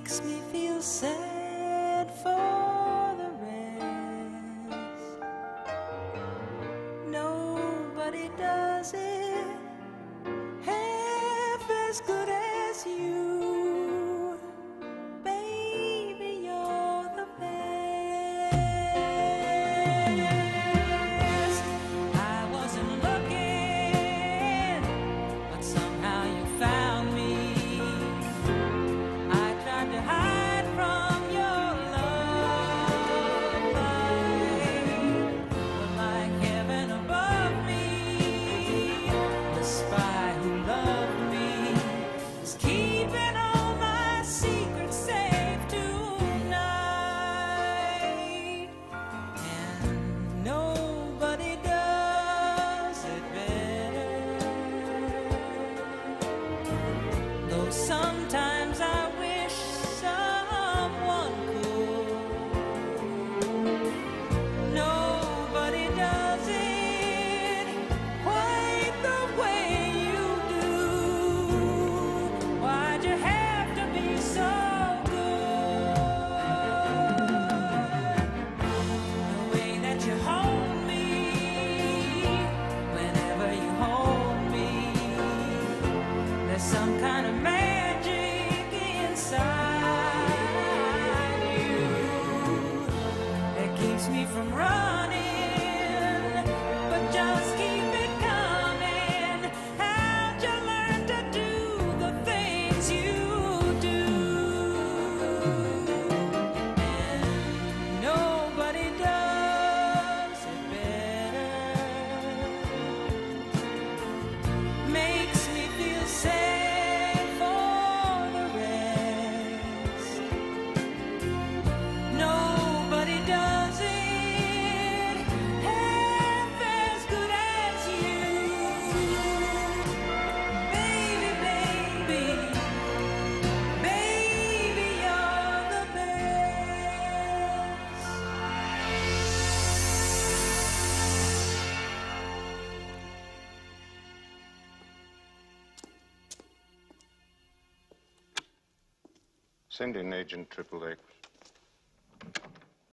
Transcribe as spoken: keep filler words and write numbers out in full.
makes me feel sad for the rest. Nobody does it half as good as you. Baby, you're the best. I wasn't looking, but somehow you found me. I tried to hide from your love light, but like heaven above me, the spy who loved me is keeping all my secrets safe tonight. And nobody does it better, though sometimes I wish someone could. Nobody does it quite the way you do. Why'd you have to be so good? The way that you hold me, whenever you hold me, there's some kind of magic inside you that keeps me from running, but just keep it coming. How'd you learn to do the things you do? And nobody does it better. Makes me feel sad for the rest. Nobody does it half as good as you. Baby, baby, baby, you're the best. Send in Agent Triple X.